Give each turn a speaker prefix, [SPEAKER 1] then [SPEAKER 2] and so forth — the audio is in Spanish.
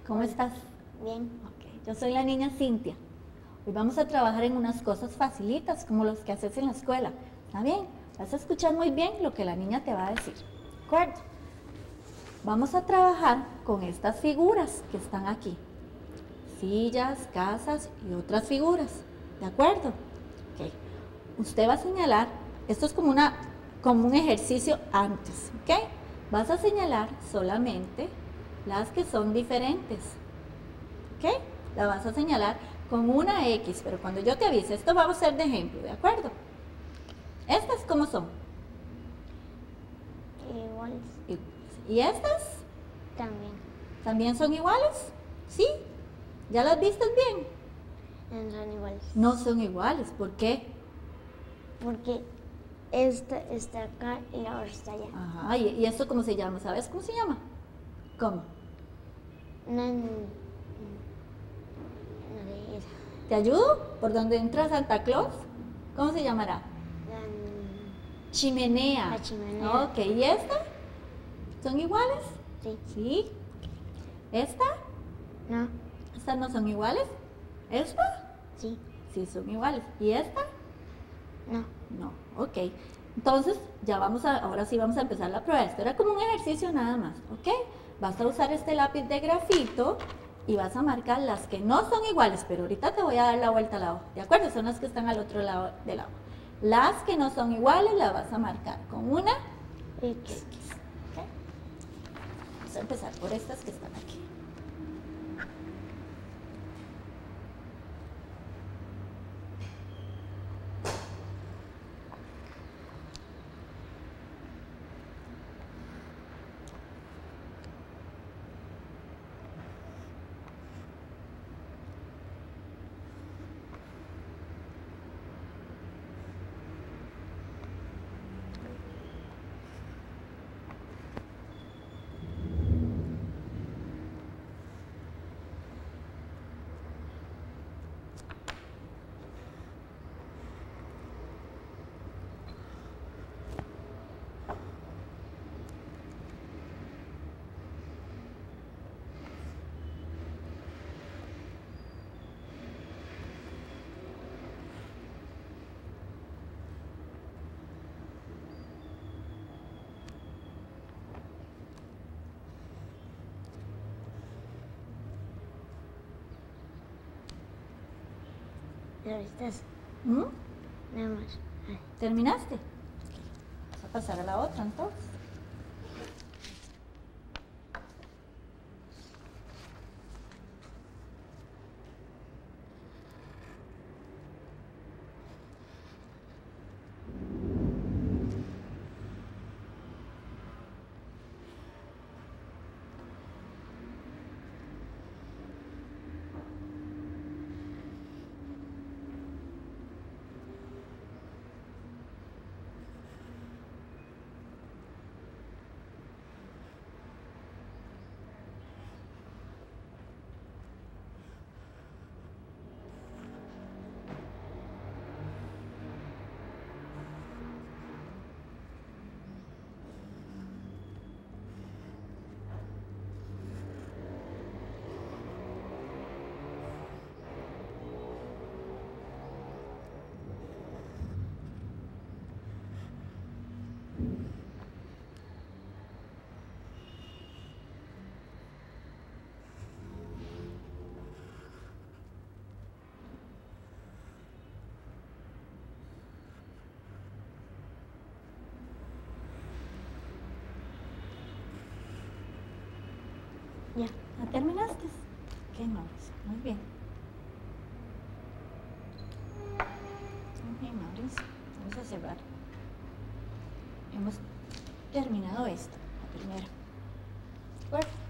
[SPEAKER 1] ¿Cómo estás?
[SPEAKER 2] Bien.
[SPEAKER 1] Ok, yo soy la niña Cintia. Hoy vamos a trabajar en unas cosas facilitas, como los que haces en la escuela. ¿Está bien? Vas a escuchar muy bien lo que la niña te va a decir. ¿De acuerdo? Vamos a trabajar con estas figuras que están aquí. Sillas, casas y otras figuras. ¿De acuerdo? Ok. Usted va a señalar, esto es como un ejercicio antes, ¿ok? Vas a señalar solamente las que son diferentes, ¿ok? La vas a señalar con una X, pero cuando yo te avise, esto vamos a ser de ejemplo, ¿de acuerdo? ¿Estas cómo son?
[SPEAKER 2] Iguales.
[SPEAKER 1] ¿Y estas?
[SPEAKER 2] También.
[SPEAKER 1] ¿También son iguales? ¿Sí? ¿Ya las vistes bien?
[SPEAKER 2] No son iguales.
[SPEAKER 1] No son iguales, ¿por qué?
[SPEAKER 2] Porque esta está acá y la otra está allá.
[SPEAKER 1] Ajá, ¿y esto cómo se llama? ¿Sabes cómo se llama? ¿Cómo?
[SPEAKER 2] No sé esa.
[SPEAKER 1] ¿Te ayudo? ¿Por dónde entra Santa Claus? ¿Cómo se llamará? Chimenea.
[SPEAKER 2] La chimenea.
[SPEAKER 1] Ok, ¿y esta? ¿Son iguales?
[SPEAKER 2] Sí.
[SPEAKER 1] ¿Sí? ¿Esta?
[SPEAKER 2] No.
[SPEAKER 1] ¿Estas no son iguales? ¿Esta?
[SPEAKER 2] Sí.
[SPEAKER 1] Sí, son iguales. ¿Y esta?
[SPEAKER 2] No.
[SPEAKER 1] No, ok. Entonces, ahora sí vamos a empezar la prueba. Esto era como un ejercicio nada más, ¿ok? Vas a usar este lápiz de grafito y vas a marcar las que no son iguales, pero ahorita te voy a dar la vuelta a la hoja, ¿de acuerdo? Son las que están al otro lado de la hoja. Las que no son iguales las vas a marcar con una
[SPEAKER 2] X.
[SPEAKER 1] ¿ok? Vamos a empezar por estas que están aquí.
[SPEAKER 2] ¿Ya vistas?
[SPEAKER 1] ¿Mm?
[SPEAKER 2] Nada más.
[SPEAKER 1] ¿Terminaste? Vamos a pasar a la otra entonces.
[SPEAKER 2] Ya.
[SPEAKER 1] ¿Ya terminaste? Ok, Mauricio, muy bien. Ok, Mauricio, vamos a cerrar. Hemos terminado esto, la primera. ¿De acuerdo?